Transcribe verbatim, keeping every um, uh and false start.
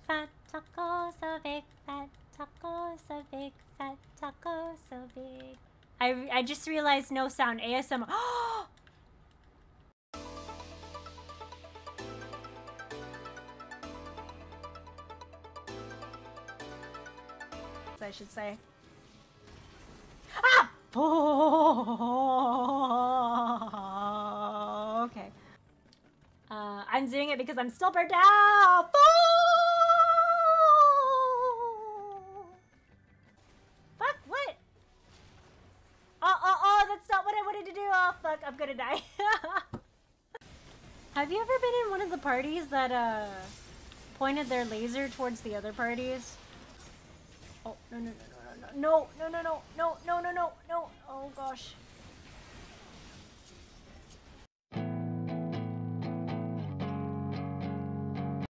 fat taco, so big fat taco, so big fat taco, so big. I, I just realized no sound. A S M R. I should say. Ah! Oh, okay. Uh, I'm doing it because I'm still burnt out. Fuck, what? Oh, oh, oh, that's not what I wanted to do. Oh, fuck, I'm gonna die. Have you ever been in one of the parties that, uh, pointed their laser towards the other parties? Oh, no, no, no, no, no, no, no, no, no, no, no, no, no, oh, gosh.